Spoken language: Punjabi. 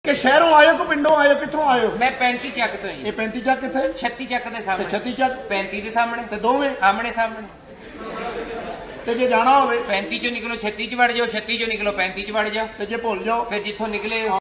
कि शहरों आयो कि पिंडों आयो कितों आयो? मैं 35 ਚੱਕ ਤੋਂ ਜੀ। ये 35 ਚੱਕ किथे? 36 ਚੱਕ ਦੇ ਸਾਹਮਣੇ। 36 ਚੱਕ 35 ਦੇ ਸਾਹਮਣੇ ਤੇ ਦੋਵੇਂ ਆਮਣੇ ਸਾਹਮਣੇ। ਤੇ ਜੇ ਜਾਣਾ ਹੋਵੇ 35 ਚੋਂ ਨਿਕਲੋ 36 ਚ ਵੜ ਜਾਓ, 36 ਚੋਂ ਨਿਕਲੋ 35 ਚ ਵੜ ਜਾਓ। ਤੇ ਜੇ ਭੁੱਲ ਜਾਓ ਫਿਰ ਜਿੱਥੋਂ ਨਿਕਲੇ